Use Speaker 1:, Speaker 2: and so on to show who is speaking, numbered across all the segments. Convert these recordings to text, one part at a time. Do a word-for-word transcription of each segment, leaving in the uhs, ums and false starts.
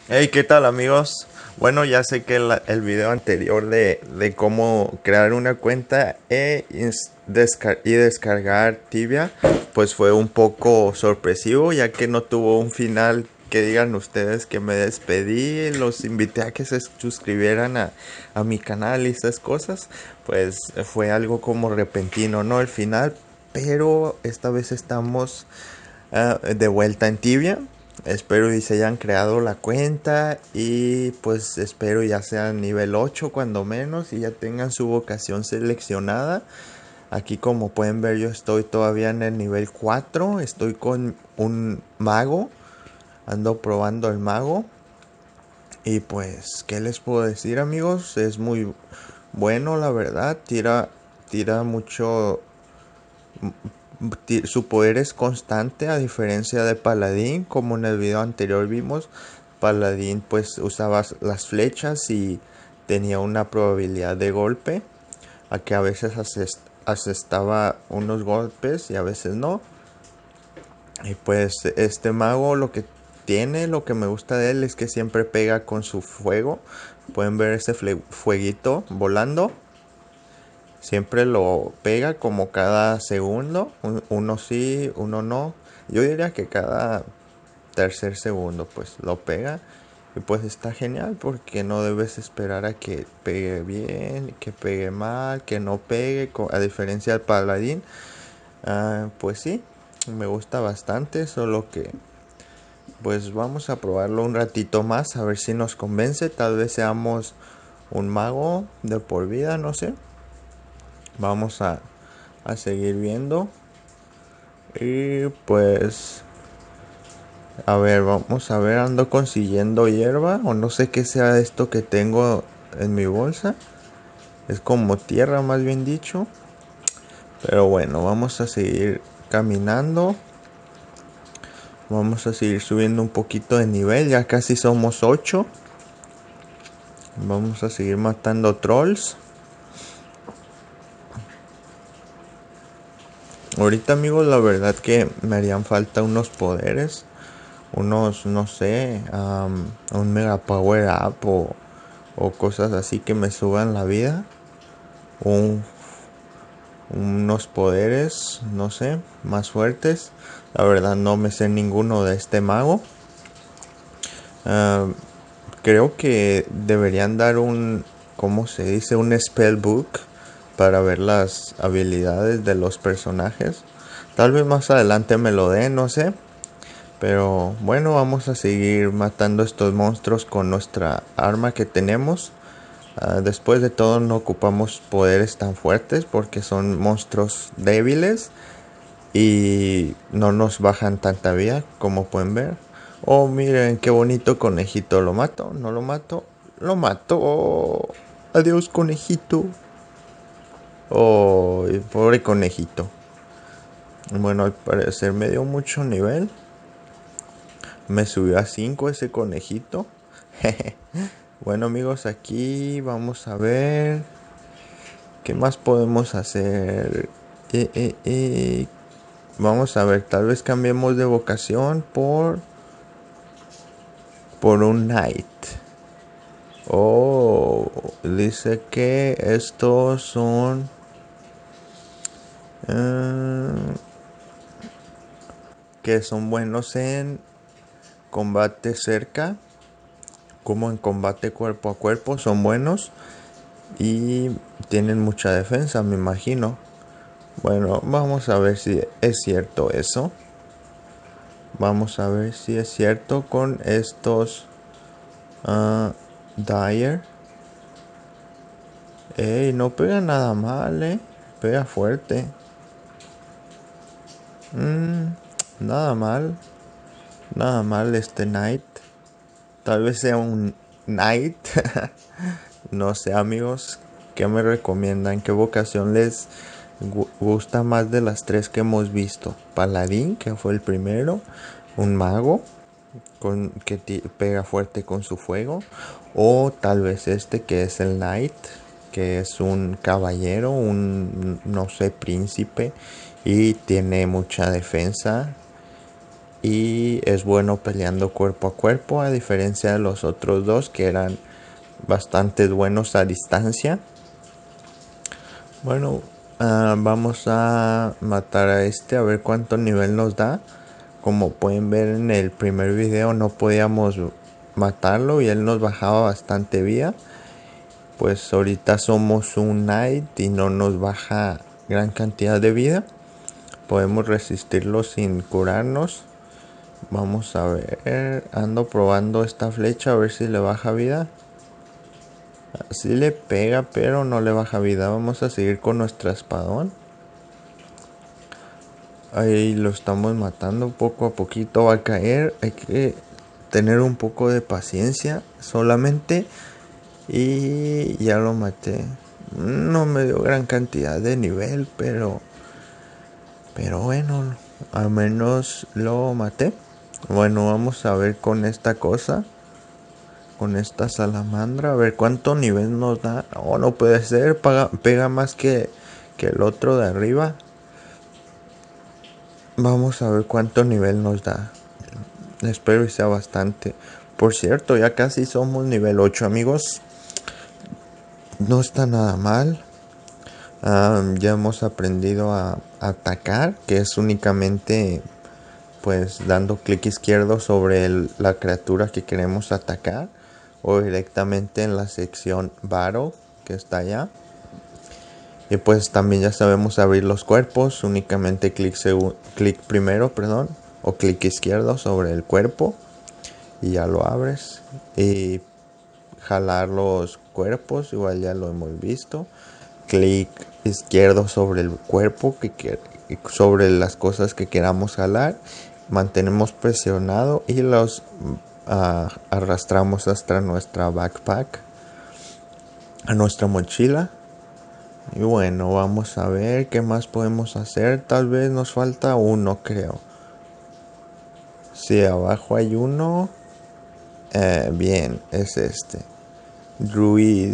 Speaker 1: Hey, ¿qué tal amigos? Bueno, ya sé que el, el video anterior de, de cómo crear una cuenta e ins- descar- y descargar Tibia, pues fue un poco sorpresivo, ya que no tuvo un final que digan ustedes que me despedí, los invité a que se suscribieran a, a mi canal y esas cosas, pues fue algo como repentino, ¿no? El final, pero esta vez estamos ah, de vuelta en Tibia. Espero y se hayan creado la cuenta y pues espero ya sea nivel ocho cuando menos y ya tengan su vocación seleccionada. Aquí como pueden ver yo estoy todavía en el nivel cuatro, estoy con un mago, ando probando el mago y pues qué les puedo decir amigos, es muy bueno la verdad, tira, tira mucho, su poder es constante a diferencia de Paladín, como en el video anterior vimos. Paladín pues usaba las flechas y tenía una probabilidad de golpe, a que a veces asestaba unos golpes y a veces no. Y pues este mago lo que tiene, lo que me gusta de él es que siempre pega con su fuego. Pueden ver ese fueguito volando. Siempre lo pega como cada segundo. Uno sí, uno no. Yo diría que cada tercer segundo pues lo pega. Y pues está genial porque no debes esperar a que pegue bien, que pegue mal, que no pegue. A diferencia del paladín. Ah, pues sí, me gusta bastante. Solo que pues vamos a probarlo un ratito más. A ver si nos convence. Tal vez seamos un mago de por vida, no sé. Vamos a a seguir viendo. Y pues, a ver, vamos a ver, ando consiguiendo hierba o no sé qué sea esto que tengo en mi bolsa. Es como tierra, más bien dicho. Pero bueno, vamos a seguir caminando. Vamos a seguir subiendo un poquito de nivel. Ya casi somos ocho. Vamos a seguir matando trolls. Ahorita amigos, la verdad que me harían falta unos poderes. Unos, no sé, um, un mega power up o, o cosas así que me suban la vida. Un, unos poderes, no sé, más fuertes. La verdad no me sé ninguno de este mago. Uh, creo que deberían dar un, ¿cómo se dice? Un spellbook para ver las habilidades de los personajes. Tal vez más adelante me lo den, no sé. Pero bueno, vamos a seguir matando estos monstruos con nuestra arma que tenemos. Uh, después de todo no ocupamos poderes tan fuertes porque son monstruos débiles y no nos bajan tanta vida como pueden ver. Oh, miren qué bonito conejito. Lo mato, no lo mato, lo mato. Oh, adiós conejito. Oh, pobre conejito. Bueno, al parecer me dio mucho nivel. Me subió a cinco ese conejito. Bueno amigos, aquí vamos a ver qué más podemos hacer. Eh, eh, eh. Vamos a ver, tal vez cambiemos de vocación por por un knight. Oh, dice que estos son uh, que son buenos en combate cerca, como en combate cuerpo a cuerpo, son buenos y tienen mucha defensa, me imagino. Bueno, vamos a ver si es cierto eso. Vamos a ver si es cierto con estos uh, Dyer. Ey, no pega nada mal, eh. Pega fuerte. Mm, nada mal. Nada mal este Knight. Tal vez sea un Knight. No sé, amigos. ¿Qué me recomiendan? ¿Qué vocación les gu gusta más de las tres que hemos visto? Paladín, que fue el primero. Un mago. Con, que pega fuerte con su fuego. O tal vez este que es el Knight, que es un caballero, un no sé, príncipe y tiene mucha defensa y es bueno peleando cuerpo a cuerpo, a diferencia de los otros dos que eran bastante buenos a distancia. Bueno, uh, vamos a matar a este a ver cuánto nivel nos da. Como pueden ver en el primer video no podíamos matarlo y él nos bajaba bastante vida. Pues ahorita somos un Knight y no nos baja gran cantidad de vida. Podemos resistirlo sin curarnos. Vamos a ver, ando probando esta flecha a ver si le baja vida. Sí le pega, pero no le baja vida. Vamos a seguir con nuestra espadón. Ahí lo estamos matando poco a poquito. Va a caer. Hay que tener un poco de paciencia solamente. Y ya lo maté. No me dio gran cantidad de nivel, pero... Pero bueno, al menos lo maté. Bueno, vamos a ver con esta cosa. Con esta salamandra, a ver cuánto nivel nos da. Oh, no puede ser, pega, pega más que, que el otro de arriba. Vamos a ver cuánto nivel nos da. Espero que sea bastante. Por cierto, ya casi somos nivel ocho, amigos. No está nada mal. Um, ya hemos aprendido a, a atacar, que es únicamente pues dando clic izquierdo sobre el, la criatura que queremos atacar, o directamente en la sección Battle que está allá. Y pues también ya sabemos abrir los cuerpos, únicamente clic, clic primero, perdón, o clic izquierdo sobre el cuerpo y ya lo abres. Y jalar los cuerpos, igual ya lo hemos visto. Clic izquierdo sobre el cuerpo, que, sobre las cosas que queramos jalar. Mantenemos presionado y los uh, arrastramos hasta nuestra backpack, a nuestra mochila. Y bueno, vamos a ver qué más podemos hacer. Tal vez nos falta uno, creo. Si abajo hay uno. Eh, bien, es este. Druid.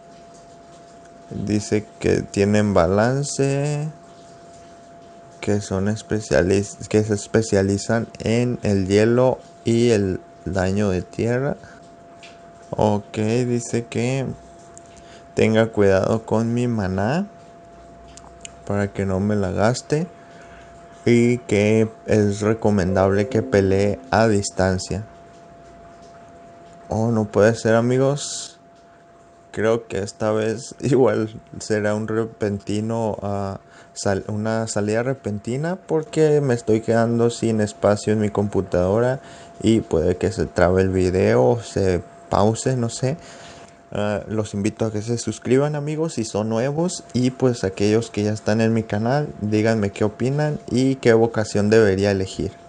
Speaker 1: Dice que tienen balance. Que son especialistas. Que se especializan en el hielo y el daño de tierra. Ok, dice que tenga cuidado con mi maná para que no me la gaste, y que es recomendable que pelee a distancia. Oh, no puede ser, amigos. Creo que esta vez igual será un repentino, uh, sal, una salida repentina, porque me estoy quedando sin espacio en mi computadora y puede que se trabe el video o se pause, no sé. Uh, los invito a que se suscriban, amigos, si son nuevos, y pues aquellos que ya están en mi canal, díganme qué opinan y qué vocación debería elegir.